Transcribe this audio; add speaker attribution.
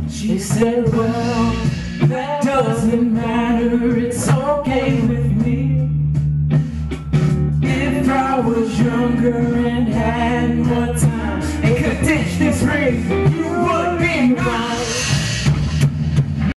Speaker 1: She said, well, that doesn't matter, it's okay with me. If I was younger and had more time,